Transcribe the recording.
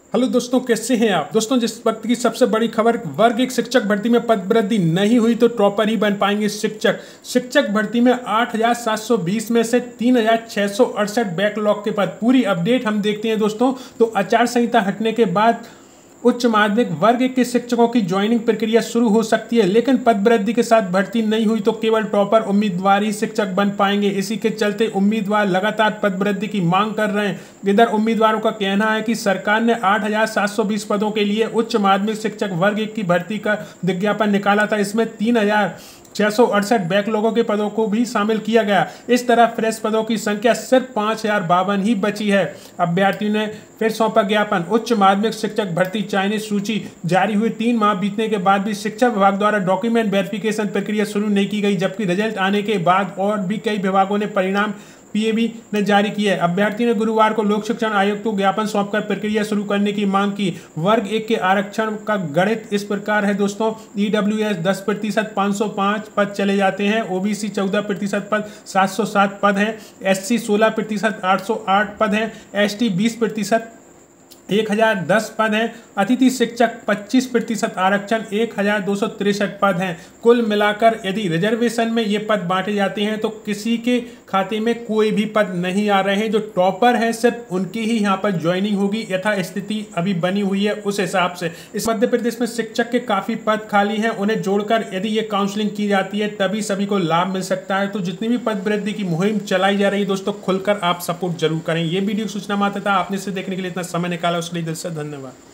Hello दोस्तों, कैसे हैं आप। दोस्तों, जिस वक्त की सबसे बड़ी खबर, वर्ग एक शिक्षक भर्ती में पद वृद्धि नहीं हुई तो टॉपर ही बन पाएंगे शिक्षक। शिक्षक भर्ती में 8,720 में से 3,668 बैकलॉग के पद। पूरी अपडेट हम देखते हैं दोस्तों। तो आचार संहिता हटने के बाद उच्च माध्यमिक वर्ग के शिक्षकों की ज्वाइनिंग प्रक्रिया शुरू हो सकती है, लेकिन पद वृद्धि के साथ भर्ती नहीं हुई तो केवल टॉपर उम्मीदवार ही शिक्षक बन पाएंगे। इसी के चलते उम्मीदवार लगातार पद वृद्धि की मांग कर रहे हैं। इधर उम्मीदवारों का कहना है कि सरकार ने 8,720 पदों के लिए उच्च माध्यमिक शिक्षक वर्ग की भर्ती का विज्ञापन निकाला था। इसमें 3,668 बैकलॉगों के पदों को भी शामिल किया गया। इस तरह फ्रेश पदों की संख्या सिर्फ 5,052 ही बची है। अभ्यर्थियों ने फिर सौंपा ज्ञापन। उच्च माध्यमिक शिक्षक भर्ती चयनित सूची जारी हुई 3 माह बीतने के बाद भी शिक्षा विभाग द्वारा डॉक्यूमेंट वेरिफिकेशन प्रक्रिया शुरू नहीं की गई, जबकि रिजल्ट आने के बाद और भी कई विभागों ने परिणाम पीएबी ने जारी किए। अभ्यर्थियों ने गुरुवार को लोक शिक्षण आयोग को ज्ञापन सौंपकर प्रक्रिया शुरू करने की मांग की। वर्ग 1 के आरक्षण का गणित इस प्रकार है दोस्तों। ईडब्ल्यूएस 10% 505 पद चले जाते हैं। ओबीसी 14% पद 707 पद हैं। एससी 16% 808 पद हैं। एसटी 20% 1,010 पद हैं। अतिथि शिक्षक 25% आरक्षण 1,263 पद हैं। कुल मिलाकर यदि रिजर्वेशन में ये पद बांटे जाते हैं तो किसी के खाते में कोई भी पद नहीं आ रहे हैं। जो टॉपर हैं सिर्फ उनकी ही यहाँ पर ज्वाइनिंग होगी। यथा स्थिति अभी बनी हुई है उस हिसाब से। इस मध्य प्रदेश में शिक्षक के काफ़ी पद खाली हैं, उन्हें जोड़कर यदि ये काउंसलिंग की जाती है तभी सभी को लाभ मिल सकता है। तो जितनी भी पद वृद्धि की मुहिम चलाई जा रही है दोस्तों, खुलकर आप सपोर्ट जरूर करें। ये वीडियो सूचना मात्र था। आपने इसे देखने के लिए इतना समय निकाला उसके लिए दिल से धन्यवाद।